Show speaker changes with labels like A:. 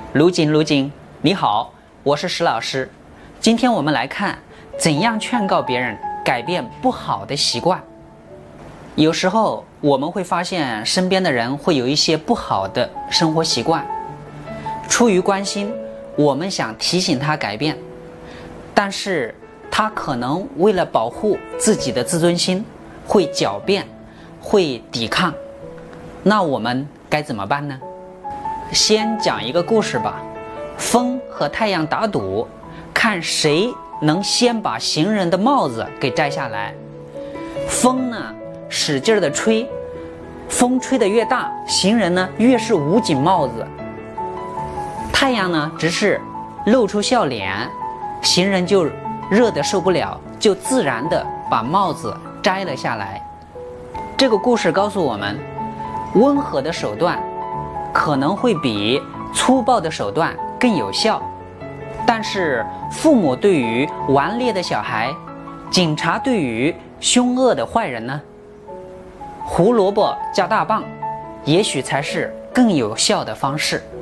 A: 卢景，你好，我是石老师。今天我们来看怎样劝告别人改变不好的习惯。有时候我们会发现身边的人会有一些不好的生活习惯，出于关心，我们想提醒他改变，但是他可能为了保护自己的自尊心，会狡辩，会抵抗。那我们该怎么办呢？先讲一个故事吧。风和太阳打赌，看谁能先把行人的帽子给摘下来。风呢，使劲的吹，风吹得越大，行人呢越是捂紧帽子。太阳呢，只是露出笑脸，行人就热得受不了，就自然的把帽子摘了下来。这个故事告诉我们，温和的手段可能会比粗暴的手段更有效，但是父母对于顽劣的小孩，警察对于凶恶的坏人呢，胡萝卜加大棒也许才是更有效的方式。